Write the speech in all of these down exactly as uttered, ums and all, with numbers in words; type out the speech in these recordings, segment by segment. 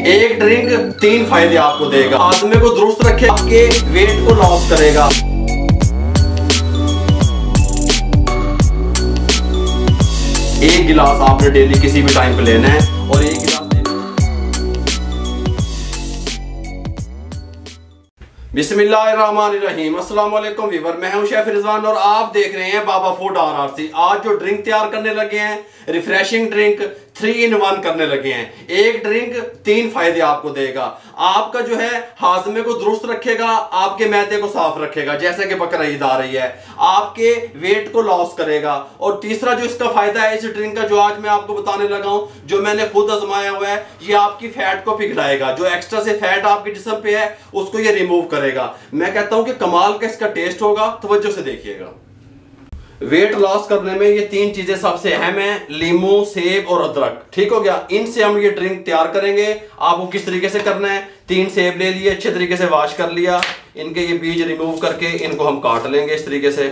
एक ड्रिंक तीन फायदे आपको देगा। आदमी को दुरुस्त रखेगा, आपके वेट को लॉस करेगा। एक गिलास आपने डेली किसी भी टाइम पे लेना है और एक गिलास बिस्मिल्लाहिर्रहमानिर्रहीम। अस्सलाम वालेकुम वीवर, मैं हूं शेफ रिजवान और आप देख रहे हैं बाबा फूड आरआरसी। आज जो ड्रिंक तैयार करने लगे हैं, refreshing drink three in one करने लगे हैं। एक ड्रिंक तीन फायदे आपको देगा। आपका जो है हाजमे को दुरुस्त रखेगा, आपके मैदे को साफ रखेगा, जैसे कि बकरा ईद आ रही है, आपके वेट को लॉस करेगा। और तीसरा जो इसका फायदा है इस ड्रिंक का, जो आज मैं आपको बताने लगा हूं, जो मैंने खुद आजमाया हुआ है, ये आपकी फैट को पिघलाएगा। जो एक्स्ट्रा से फैट आपके जिस्म पे है उसको ये रिमूव करेगा। मैं कहता हूं कि कमाल का इसका टेस्ट होगा, तवज्जो से देखिएगा। वेट लॉस करने में ये तीन चीजें सबसे अहम है, लीमू, सेब और अदरक। ठीक हो गया, इनसे हम ये ड्रिंक तैयार करेंगे। आपको किस तरीके से करना है, तीन सेब ले लिए, अच्छे तरीके से वॉश कर लिया, इनके ये बीज रिमूव करके इनको हम काट लेंगे इस तरीके से।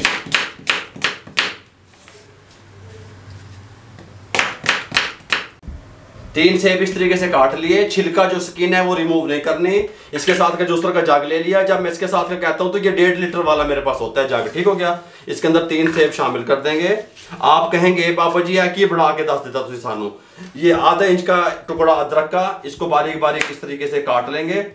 तीन सेब इस तरीके से काट लिए, छिलका जो स्किन है वो रिमूव नहीं करनी। इसके साथ का जूसर का जग ले लिया। जब मैं इसके साथ का कहता हूं तो ये डेढ़ लीटर वाला मेरे पास होता है जग। ठीक हो गया, इसके अंदर तीन सेब शामिल कर देंगे। आप कहेंगे बाबा जी है कि बढ़ा के दस देता तुझे सानू। ये आधा इंच का टुकड़ा अदरक का, इसको बारीक बारीक इस तरीके से काट लेंगे।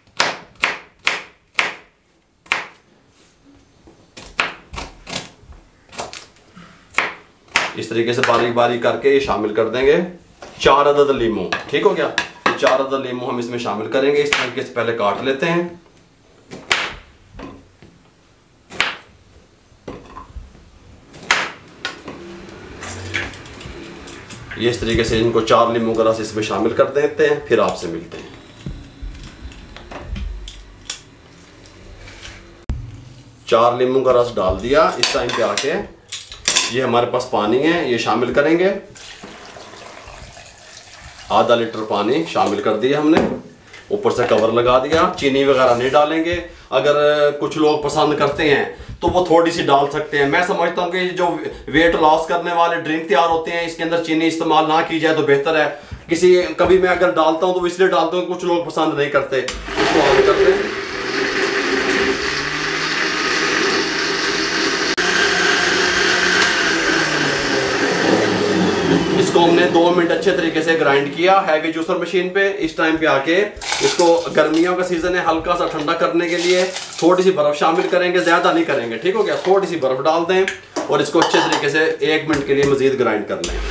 इस तरीके से बारीक बारीक करके ये शामिल कर देंगे। चार अदद लीमू, ठीक हो गया, चार अदद लीमू हम इसमें शामिल करेंगे। इस तरीके से पहले काट लेते हैं। ये इस तरीके से इनको चार लीमू का रस इसमें शामिल कर देते हैं, फिर आपसे मिलते हैं। चार लीमू का रस डाल दिया। इस टाइम पे आके ये हमारे पास पानी है, ये शामिल करेंगे। आधा लीटर पानी शामिल कर दिया हमने, ऊपर से कवर लगा दिया। चीनी वगैरह नहीं डालेंगे। अगर कुछ लोग पसंद करते हैं तो वो थोड़ी सी डाल सकते हैं। मैं समझता हूँ कि जो वेट लॉस करने वाले ड्रिंक तैयार होते हैं, इसके अंदर चीनी इस्तेमाल ना की जाए तो बेहतर है। किसी कभी मैं अगर डालता हूँ तो इसलिए डालता हूँ, कुछ लोग पसंद नहीं करते। इसको ऑन करते हैं। इसको हमने दो मिनट अच्छे तरीके से ग्राइंड किया हैवी जूसर मशीन पे। इस टाइम पे आके इसको, गर्मियों का सीजन है, हल्का सा ठंडा करने के लिए थोड़ी सी बर्फ शामिल करेंगे, ज्यादा नहीं करेंगे। ठीक हो गया, थोड़ी सी बर्फ डाल दें और इसको अच्छे तरीके से एक मिनट के लिए मजीद ग्राइंड कर लें।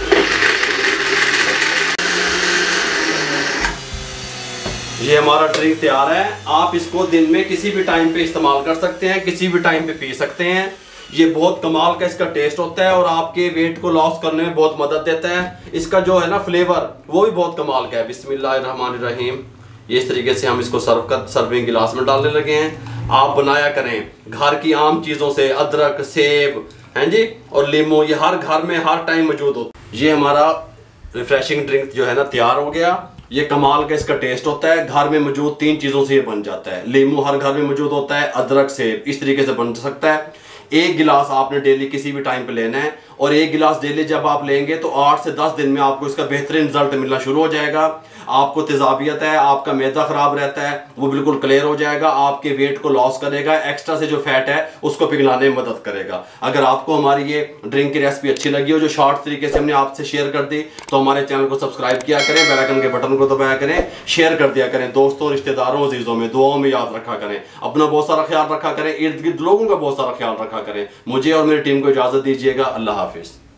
ये हमारा ड्रिंक तैयार है। आप इसको दिन में किसी भी टाइम पे इस्तेमाल कर सकते हैं, किसी भी टाइम पे पी सकते हैं। ये बहुत कमाल का इसका टेस्ट होता है और आपके वेट को लॉस करने में बहुत मदद देता है। इसका जो है ना फ्लेवर, वो भी बहुत कमाल का है। बिस्मिल्लाहिर्रहमानिर्रहीम। ये इस तरीके से हम इसको सर्व कर सर्विंग गिलास में डालने लगे हैं। आप बनाया करें घर की आम चीज़ों से, अदरक, सेब हैं जी और लीमू, ये हर घर में हर टाइम मौजूद होता है। ये हमारा रिफ्रेशिंग ड्रिंक जो है ना तैयार हो गया। ये कमाल का इसका टेस्ट होता है। घर में मौजूद तीन चीज़ों से ये बन जाता है। लीमू हर घर में मौजूद होता है, अदरक, सेब इस तरीके से बन सकता है। एक गिलास आपने डेली किसी भी टाइम पे लेना है और एक गिलास डेली जब आप लेंगे तो आठ से दस दिन में आपको इसका बेहतरीन रिजल्ट मिलना शुरू हो जाएगा। आपको तेजाबियत है, आपका मैदा खराब रहता है, वो बिल्कुल क्लियर हो जाएगा। आपके वेट को लॉस करेगा, एक्स्ट्रा से जो फैट है उसको पिघलाने में मदद करेगा। अगर आपको हमारी ये ड्रिंक की रेसिपी अच्छी लगी हो, जो शॉर्ट तरीके से हमने आपसे शेयर कर दी, तो हमारे चैनल को सब्सक्राइब किया करें, बेल आइकन के बटन को दबाया करें, शेयर कर दिया करें दोस्तों, रिश्तेदारों, अजीजों में। दुआओं में याद रखा करें। अपना बहुत सारा ख्याल रखा करें, इर्द गिर्द लोगों का बहुत सारा ख्याल रखा करें। मुझे और मेरी टीम को इजाजत दीजिएगा। अल्लाह हाफिज।